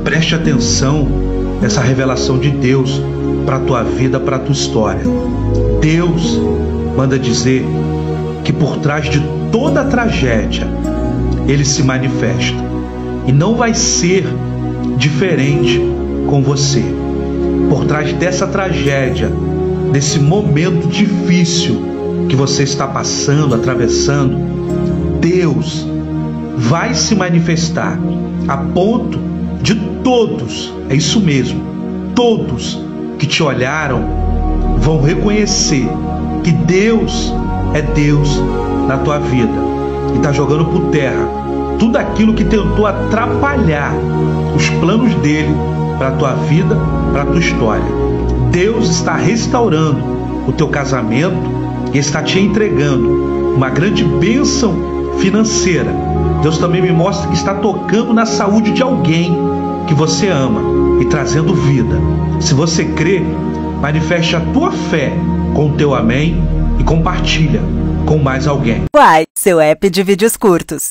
Preste atenção nessa revelação de Deus para a tua vida, para a tua história. Deus manda dizer que por trás de toda a tragédia Ele se manifesta. E não vai ser diferente com você. Por trás dessa tragédia, desse momento difícil que você está passando, atravessando, Deus vai se manifestar a ponto de todos, é isso mesmo, todos que te olharam vão reconhecer que Deus é Deus na tua vida e está jogando por terra tudo aquilo que tentou atrapalhar os planos dele para a tua vida, para a tua história. Deus está restaurando o teu casamento e está te entregando uma grande bênção financeira. Deus também me mostra que está tocando na saúde de alguém que você ama e trazendo vida. Se você crê, manifeste a tua fé com o teu amém e compartilha com mais alguém. Uai, seu app de vídeos curtos.